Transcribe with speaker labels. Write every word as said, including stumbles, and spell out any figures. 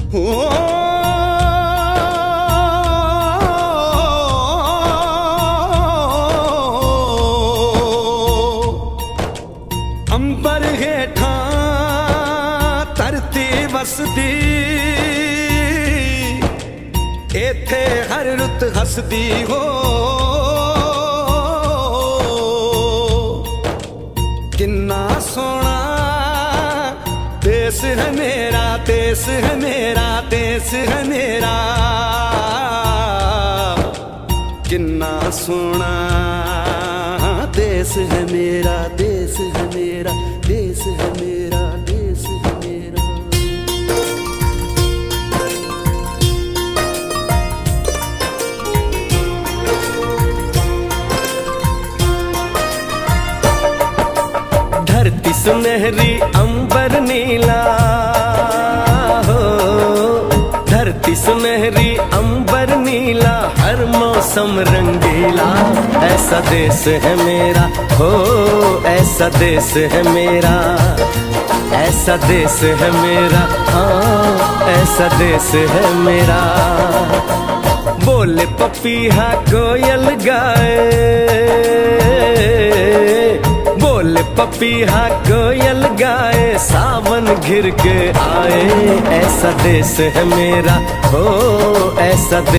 Speaker 1: अंबर हेठा धरती वसदी, इथे हर रुत हसदी हो। किन्ना सोना देश है मेरा, देश है मेरा, देश है मेरा। किन्ना सोना देश है मेरा, देश है मेरा, देश है मेरा, देश है मेरा। धरती सुनहरी अंबर नीला हो, धरती सुनहरी अंबर नीला, हर मौसम रंगीला। ऐसा देश है मेरा हो, ऐसा देश है मेरा, ऐसा देश है मेरा, हाँ ऐसा देश है मेरा। बोले पपीहा कोयल गाए, बोले पपीहा कोयल गाए, सावन घिर के आए। ऐसा देश है मेरा हो, ऐसा